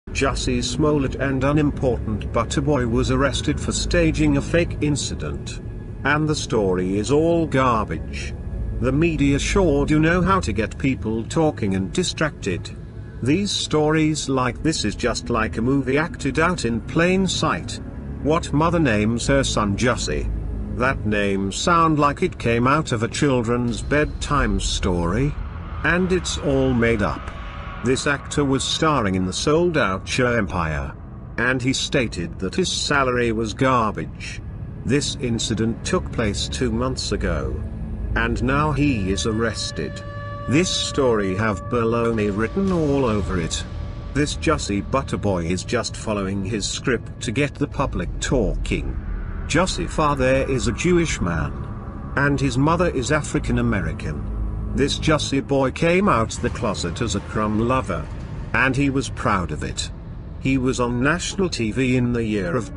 Jussie Smollett, an unimportant butter boy, was arrested for staging a fake incident. And the story is all garbage. The media sure do know how to get people talking and distracted. These stories like this is just like a movie acted out in plain sight. What mother names her son Jussie? That name sound like it came out of a children's bedtime story. And it's all made up. This actor was starring in the sold-out show Empire. And he stated that his salary was garbage. This incident took place 2 months ago. And now he is arrested. This story have baloney written all over it. This Jussie Butterboy is just following his script to get the public talking. Jussie father is a Jewish man. And his mother is African American. This Jussie boy came out the closet as a crumb lover. And he was proud of it. He was on national TV in the year of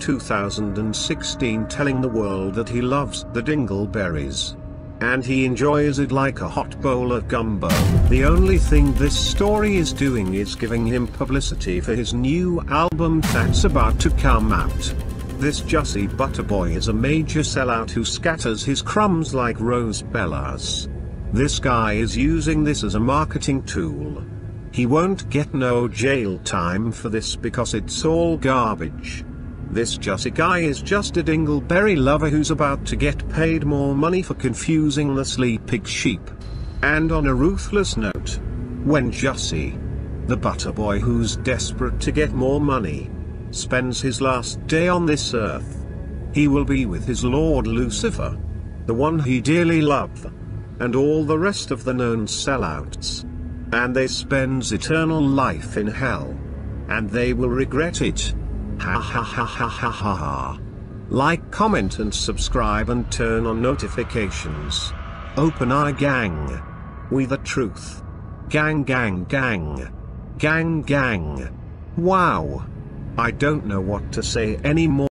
2016 telling the world that he loves the dingleberries. And he enjoys it like a hot bowl of gumbo. The only thing this story is doing is giving him publicity for his new album that's about to come out. This Jussie Butterboy is a major sellout who scatters his crumbs like rose bellas. This guy is using this as a marketing tool. He won't get no jail time for this because it's all garbage. This Jussie guy is just a dingleberry lover who's about to get paid more money for confusing the sleeping sheep. And on a ruthless note, when Jussie, the butterboy who's desperate to get more money, spends his last day on this earth, he will be with his Lord Lucifer, the one he dearly loved, and all the rest of the known sellouts. And they spends eternal life in hell. And they will regret it. Ha ha ha ha ha ha ha. Like, comment and subscribe and turn on notifications. Open eye gang. We the truth. Gang gang gang. Gang gang. Wow. I don't know what to say anymore.